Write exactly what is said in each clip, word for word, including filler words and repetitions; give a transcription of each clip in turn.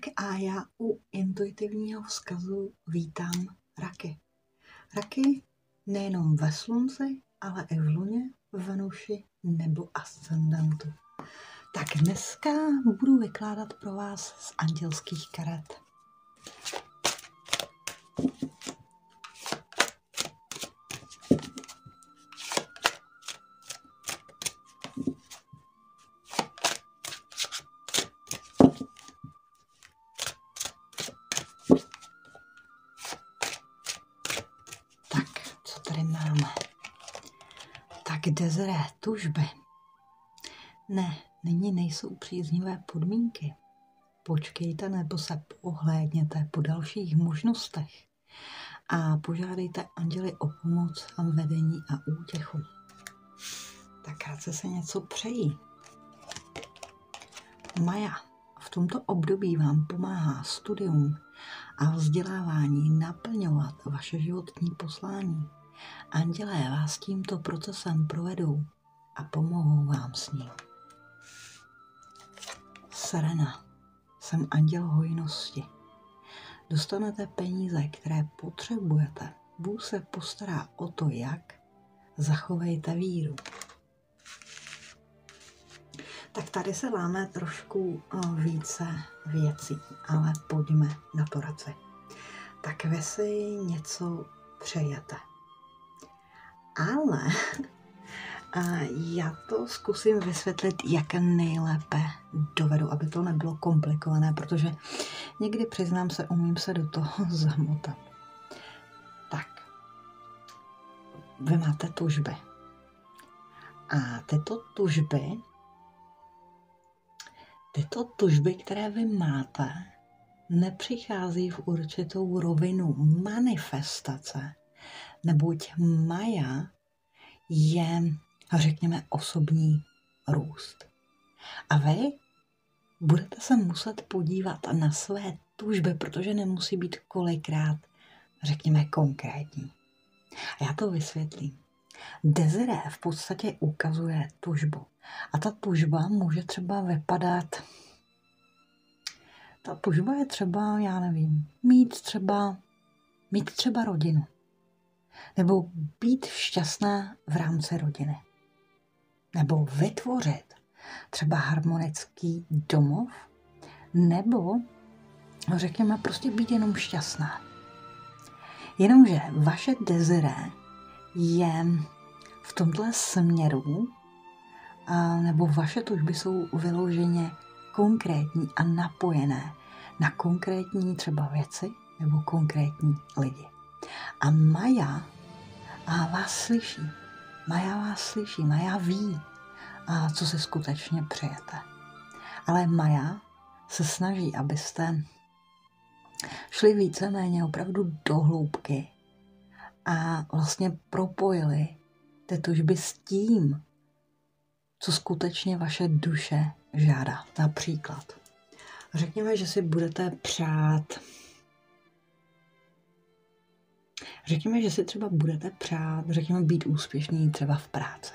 a já u intuitivního vzkazu vítám raky. Raky nejenom ve slunci, ale i v luně, v Venuši nebo ascendentu. Tak dneska budu vykládat pro vás z andělských karet. Tady máme. Tak Desiré, tužby. Ne, nyní nejsou příznivé podmínky. Počkejte nebo se ohlédněte po dalších možnostech a požádejte anděly o pomoc a vedení a útěchu. Tak krátce se něco přejí. Maja v tomto období vám pomáhá studium a vzdělávání naplňovat vaše životní poslání. Andělé vás tímto procesem provedou a pomohou vám s ním. Serena, jsem anděl hojnosti. Dostanete peníze, které potřebujete. Bůh se postará o to, jak. Zachovejte víru. Tak tady se láme trošku více věcí, ale pojďme na to radši. Tak vy si něco přejete. Ale já to zkusím vysvětlit, jak nejlépe dovedu, aby to nebylo komplikované, protože někdy, přiznám se, umím se do toho zamotat. Tak, vy máte tužby. A tyto tužby, tyto tužby, které vy máte, nepřichází v určitou rovinu manifestace, neboť Maja je, řekněme, osobní růst. A vy budete se muset podívat na své tužby, protože nemusí být kolikrát, řekněme, konkrétní. A já to vysvětlím. Desiré v podstatě ukazuje tužbu. A ta tužba může třeba vypadat, ta tužba je třeba, já nevím, mít třeba, mít třeba rodinu. Nebo být šťastná v rámci rodiny. Nebo vytvořit třeba harmonický domov. Nebo, řekněme, prostě být jenom šťastná. Jenomže vaše Desiré je v tomto směru, a, nebo vaše tužby jsou vyloženě konkrétní a napojené na konkrétní třeba věci nebo konkrétní lidi. A Maja a vás slyší. Maja vás slyší, Maja ví, a co si skutečně přejete. Ale Maja se snaží, abyste šli víceméně opravdu do hloubky a vlastně propojili ty tužby s tím, co skutečně vaše duše žádá. Například, řekněme, že si budete přát Řekněme, že si třeba budete přát, řekněme, být úspěšný třeba v práci.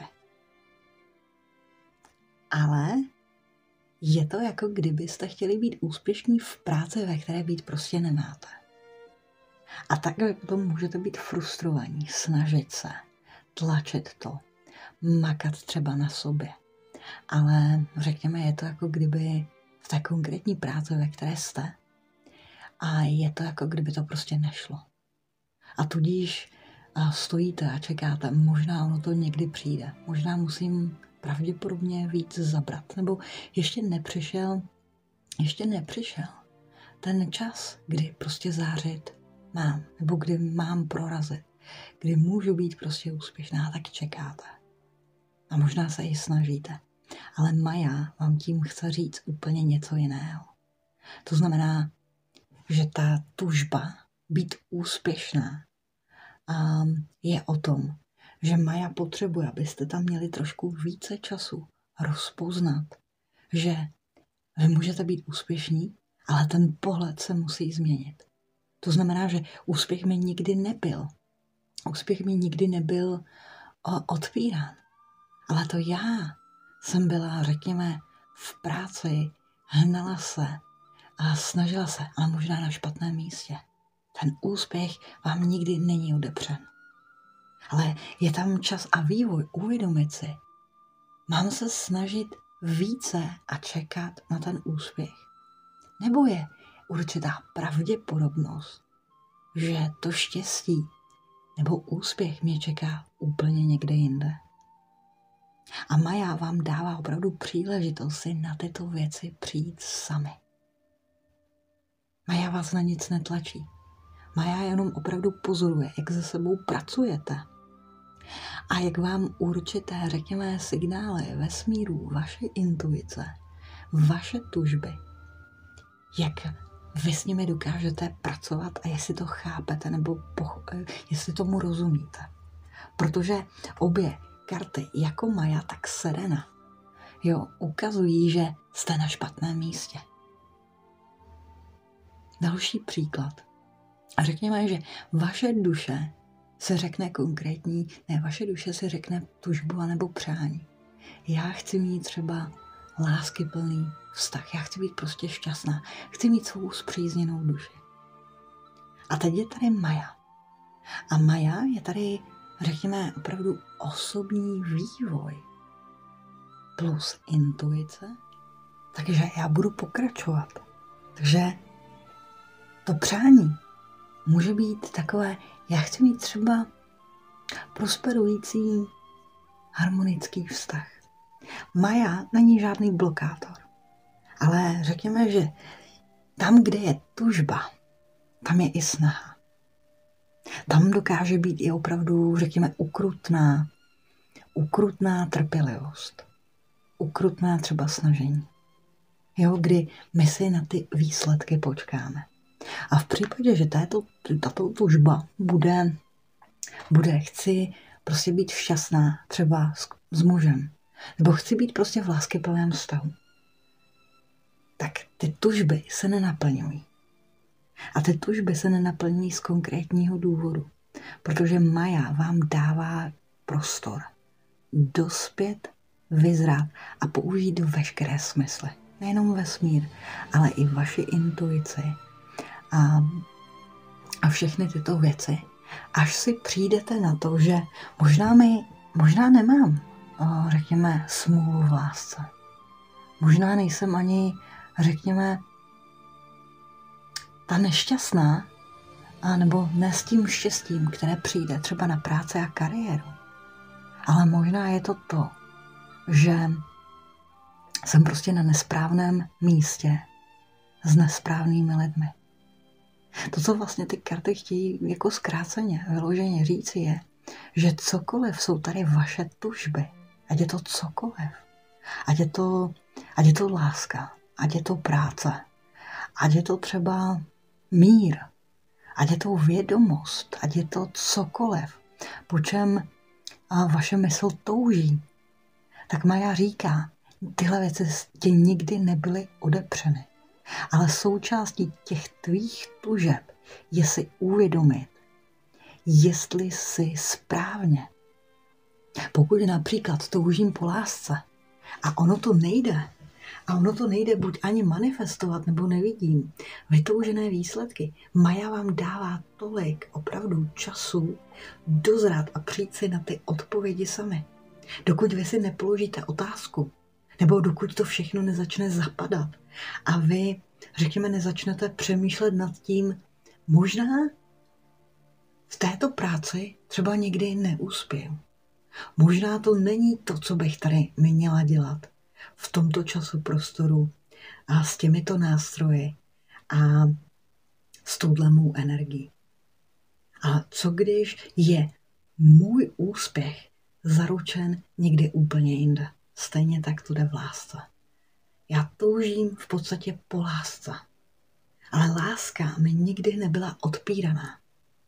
Ale je to jako kdybyste chtěli být úspěšní v práci, ve které být prostě nemáte. A takhle potom můžete být frustrovaní, snažit se, tlačit to, makat třeba na sobě. Ale řekněme, je to jako kdyby v té konkrétní práci, ve které jste, a je to jako kdyby to prostě nešlo. A tudíž stojíte a čekáte, možná ono to někdy přijde. Možná musím pravděpodobně víc zabrat. Nebo ještě nepřišel, ještě nepřišel ten čas, kdy prostě zářit mám. Nebo kdy mám prorazit. Kdy můžu být prostě úspěšná, tak čekáte. A možná se i snažíte. Ale Maja vám tím chce říct úplně něco jiného. To znamená, že ta tužba být úspěšná je o tom, že Maja potřebuje, abyste tam měli trošku více času rozpoznat, že vy můžete být úspěšní, ale ten pohled se musí změnit. To znamená, že úspěch mi nikdy nebyl. Úspěch mi nikdy nebyl otvírán. Ale to já jsem byla, řekněme, v práci, hnala se a snažila se, ale možná na špatném místě. Ten úspěch vám nikdy není odepřen. Ale je tam čas a vývoj uvědomit si. Mám se snažit více a čekat na ten úspěch. Nebo je určitá pravděpodobnost, že to štěstí nebo úspěch mě čeká úplně někde jinde. A Maja vám dává opravdu příležitost si na tyto věci přijít sami. Maja vás na nic netlačí. Maja jenom opravdu pozoruje, jak se sebou pracujete. A jak vám určité, řekněme, signály vesmíru, vaše intuice, vaše tužby, jak vy s nimi dokážete pracovat a jestli to chápete nebo poch- jestli tomu rozumíte. Protože obě karty, jako Maja, tak Serena, jo, ukazují, že jste na špatném místě. Další příklad. A řekněme, že vaše duše se řekne konkrétní, ne, vaše duše se řekne tužbu nebo přání. Já chci mít třeba láskyplný vztah, já chci být prostě šťastná, chci mít svou spřízněnou duši. A teď je tady Maja. A Maja je tady, řekněme, opravdu osobní vývoj plus intuice, takže já budu pokračovat. Takže to přání může být takové, já chci mít třeba prosperující harmonický vztah. Maja není žádný blokátor, ale řekněme, že tam, kde je tužba, tam je i snaha. Tam dokáže být i opravdu, řekněme, ukrutná, ukrutná trpělivost, ukrutná třeba snažení. Jo, kdy my si na ty výsledky počkáme. A v případě, že tato, tato tužba bude, bude, chci prostě být šťastná třeba s, s mužem, nebo chci být prostě v láskyplném vztahu, tak ty tužby se nenaplňují. A ty tužby se nenaplňují z konkrétního důvodu, protože Maja vám dává prostor dospět, vyzrát a použít veškeré smysly. Nejenom vesmír, ale i vaši intuici a, a všechny tyto věci. Až si přijdete na to, že možná, mi, možná nemám, řekněme, smůlu v lásce. Možná nejsem ani, řekněme, ta nešťastná, a nebo ne s tím štěstím, které přijde třeba na práci a kariéru. Ale možná je to to, že jsem prostě na nesprávném místě s nesprávnými lidmi. To, co vlastně ty karty chtějí jako zkráceně, vyloženě říci, je, že cokoliv jsou tady vaše tužby, ať je to cokoliv, ať je to, ať je to láska, ať je to práce, ať je to třeba mír, ať je to vědomost, ať je to cokoliv, po čem vaše mysl touží, tak Maja říká, tyhle věci ti nikdy nebyly odepřeny. Ale součástí těch tvých tužeb je si uvědomit, jestli jsi správně. Pokud například toužím po lásce a ono to nejde, a ono to nejde buď ani manifestovat, nebo nevidím vytoužené výsledky, Maja vám dává tolik opravdu času dozrat a přijít si na ty odpovědi sami. Dokud vy si nepoložíte otázku, nebo dokud to všechno nezačne zapadat a vy, řekněme, nezačnete přemýšlet nad tím, možná v této práci třeba někdy neuspěju. Možná to není to, co bych tady měla dělat v tomto času prostoru a s těmito nástroji a s touhle mou energií. A co když je můj úspěch zaručen někde úplně jinde? Stejně tak to jde v lásce. Já toužím v podstatě po lásce. Ale láska mi nikdy nebyla odpíraná.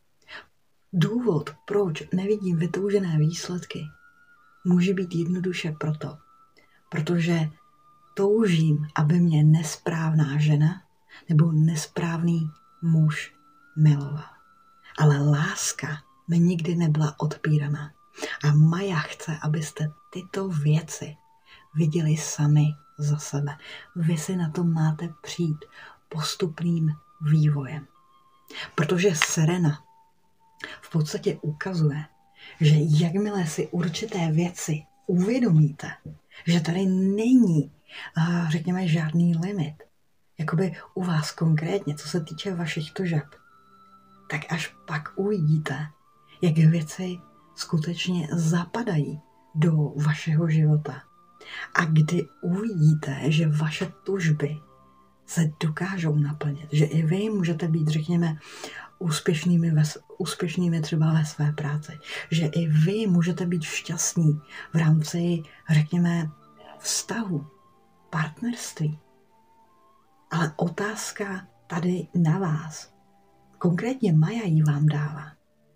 Důvod, proč nevidím vytoužené výsledky, může být jednoduše proto, protože toužím, aby mě nesprávná žena nebo nesprávný muž miloval. Ale láska mi nikdy nebyla odpíraná. A Maja chce, abyste tyto věci viděli sami za sebe. Vy si na to máte přijít, postupným vývojem. Protože Serena v podstatě ukazuje, že jakmile si určité věci uvědomíte, že tady není, řekněme, žádný limit, jakoby u vás konkrétně, co se týče vašich tužeb, tak až pak uvidíte, jak věci skutečně zapadají do vašeho života. A kdy uvidíte, že vaše tužby se dokážou naplnit, že i vy můžete být, řekněme, úspěšnými, ve, úspěšnými třeba ve své práci, že i vy můžete být šťastní v rámci, řekněme, vztahu, partnerství. Ale otázka tady na vás, konkrétně Maja ji vám dává.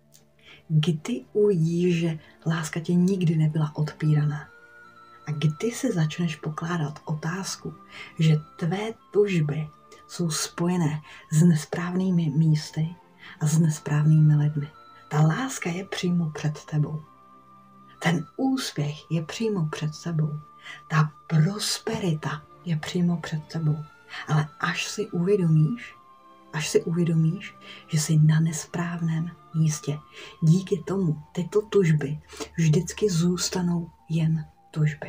Kdy uvidíš, že láska tě nikdy nebyla odpíraná? A kdy si začneš pokládat otázku, že tvé tužby jsou spojené s nesprávnými místy a s nesprávnými lidmi. Ta láska je přímo před tebou. Ten úspěch je přímo před tebou. Ta prosperita je přímo před tebou. Ale až si uvědomíš, až si uvědomíš, že jsi na nesprávném místě, díky tomu tyto tužby vždycky zůstanou jen tužby.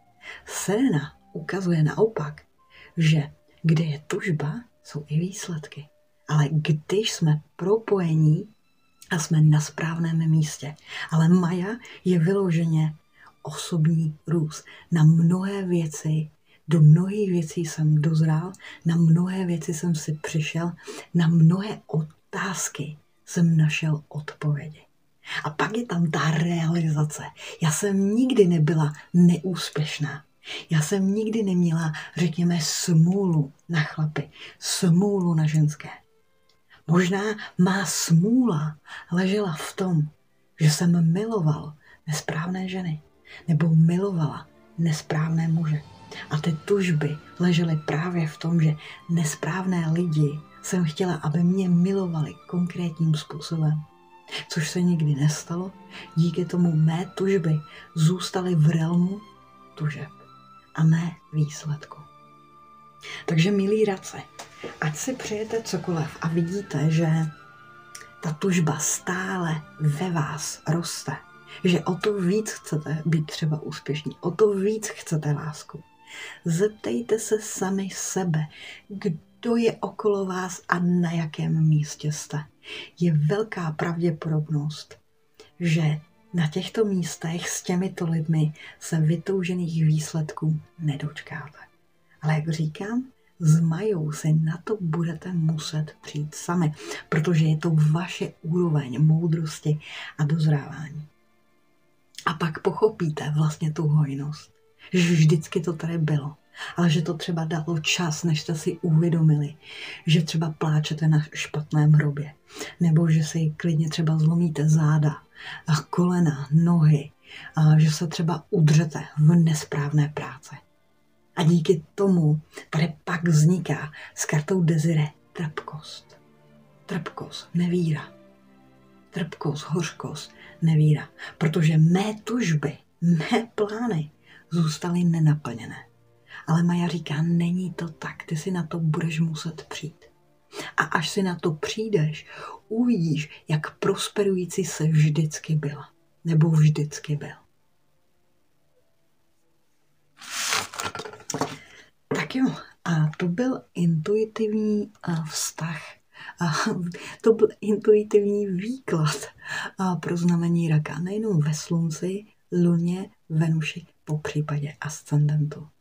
Serena ukazuje naopak, že kde je tužba, jsou i výsledky. Ale když jsme propojení a jsme na správném místě. Ale Maja je vyloženě osobní růst. Na mnohé věci, do mnohých věcí jsem dozrál, na mnohé věci jsem si přišel, na mnohé otázky jsem našel odpovědi. A pak je tam ta realizace. Já jsem nikdy nebyla neúspěšná. Já jsem nikdy neměla, řekněme, smůlu na chlapy, smůlu na ženské. Možná má smůla ležela v tom, že jsem miloval nesprávné ženy nebo milovala nesprávné muže. A ty tužby ležely právě v tom, že nesprávné lidi jsem chtěla, aby mě milovali konkrétním způsobem. Což se nikdy nestalo, díky tomu mé tužby zůstaly v realmu tužeb a ne výsledku. Takže milí radci, ať si přejete cokoliv a vidíte, že ta tužba stále ve vás roste, že o to víc chcete být třeba úspěšní, o to víc chcete lásku. Zeptejte se sami sebe, kdo je okolo vás a na jakém místě jste. Je velká pravděpodobnost, že na těchto místech s těmito lidmi se vytoužených výsledků nedočkáte. Ale jak říkám, s Majou si na to budete muset přijít sami, protože je to vaše úroveň moudrosti a dozrávání. A pak pochopíte vlastně tu hojnost, že vždycky to tady bylo, ale že to třeba dalo čas, než jste si uvědomili, že třeba pláčete na špatném hrobě, nebo že si klidně třeba zlomíte záda a kolena, nohy, a že se třeba udřete v nesprávné práci. A díky tomu tady pak vzniká s kartou Desire trpkost. Trpkost, nevíra. Trpkost, hořkost, nevíra. Protože mé tužby, mé plány zůstaly nenaplněné. Ale Maja říká, není to tak, ty si na to budeš muset přijít. A až si na to přijdeš, uvidíš, jak prosperující se vždycky byla. Nebo vždycky byl. Tak jo, a to byl intuitivní vztah. A to byl intuitivní výklad pro znamení raka. Nejenom ve slunci, luně, Venuši, po případě ascendentu.